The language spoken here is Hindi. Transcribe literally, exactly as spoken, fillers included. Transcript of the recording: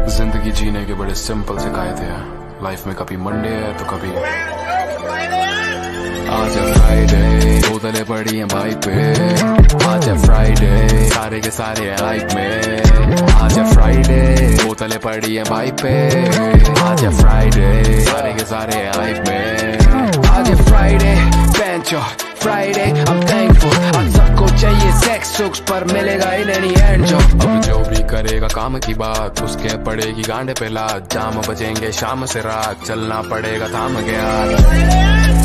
जिंदगी जीने के बड़े सिंपल से कायदे हैं। लाइफ में कभी मंडे है तो कभी आज है फ्राइडे, बोतलें पड़ी हैं बाइक पे। आज है फ्राइडे, सारे के सारे हैं लाइफ में। आज है फ्राइडे, बोतलें पड़ी हैं बाइक पे। आज है फ्राइडे, सारे के सारे हैं लाइफ में। आज है फ्राइडे, बैंचो फ्राइडे, I'm thankful। आज सबको चाहिए सेक्स सुक्स पर मिलेगा इन्हें नहीं एंजो। अब जो भी करेगा काम की बात, उसके पड़ेगी गांडे पे लात। जाम बजेंगे शाम से रात, चलना पड़ेगा थाम के हाथ।